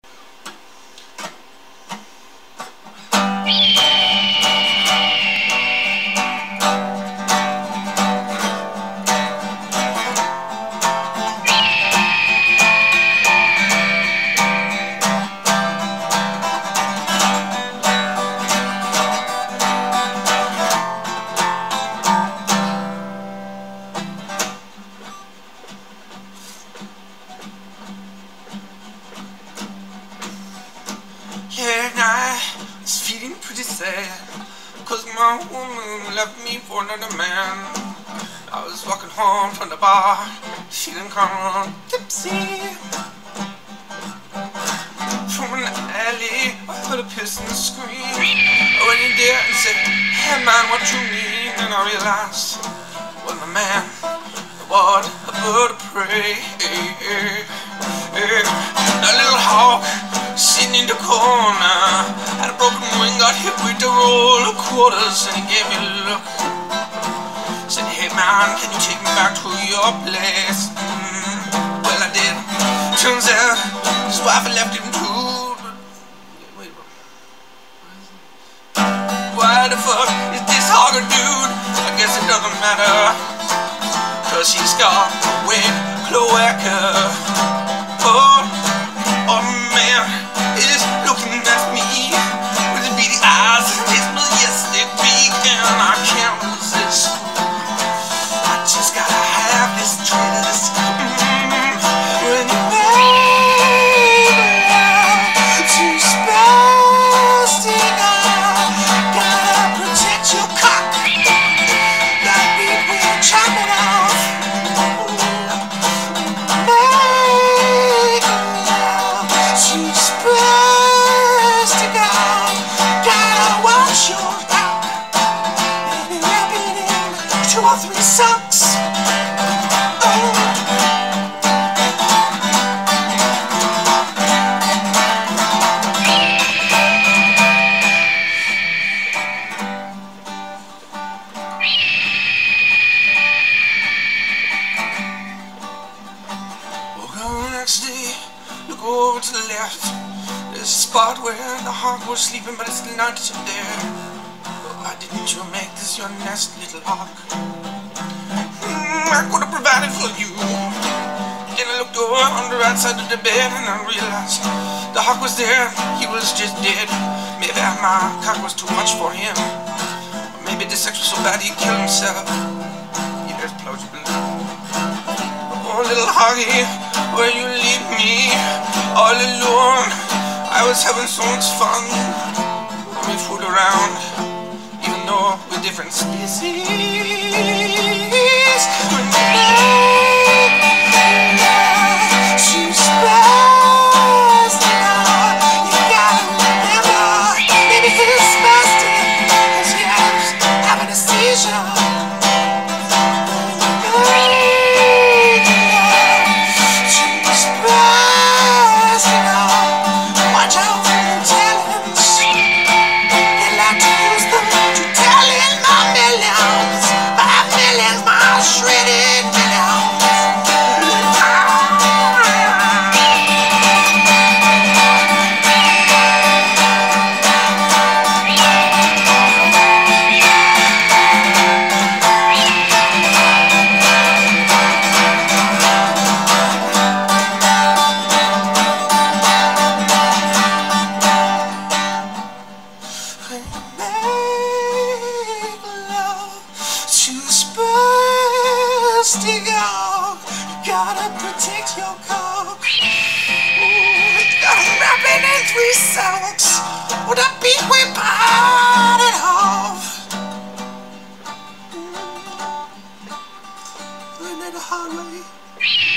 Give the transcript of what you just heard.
Yeah, I was feeling pretty sad, 'cause my woman left me for another man. I was walking home from the bar, feeling kinda tipsy. From an alley, I heard a person scream. I went in there and said, "Hey man, what you mean?" And I realized, well, my man, what a bird of prey. That little hawk sitting in the corner had a broken wing, got hit with a roll of quarters, and he gave me a look. Said, "Hey man, can you take me back to your place?" Well, I did. Turns out his wife had left him too. Wait, why the fuck is this hogger dude? I guess it doesn't matter, 'cause he's got a wet cloaca. Oh man, is looking at me with his beady eyes and his majestic beak, and I can't resist. I just gotta have this twist. When you make love to Spastic, gotta protect your cock. Like people chop it off. Two or three socks. Woke up the next day, look over to the left. There's a spot where the hawk was sleeping, but it's not there. Why didn't you make this your nest, little hawk? I could have provided for you. Then I looked over on the right side of the bed, and I realized the hawk was there. He was just dead. Maybe my cock was too much for him, or maybe the sex was so bad he killed himself. Yes, plausible. Oh, little hoggy, where you leave me all alone? I was having so much fun. We fooled around, even though we're different species. When you make love to Spastic, you gotta remember, maybe he's spastic, 'cause he has having a seizure. When you make love to Spastic, watch out for the talents. They like to use them to tell in my millions. 5 millions, my shredded millions. Spastic, you gotta protect your cock. You gotta wrap it in 3 socks, or the beat will bite it off. Learn it the hard way.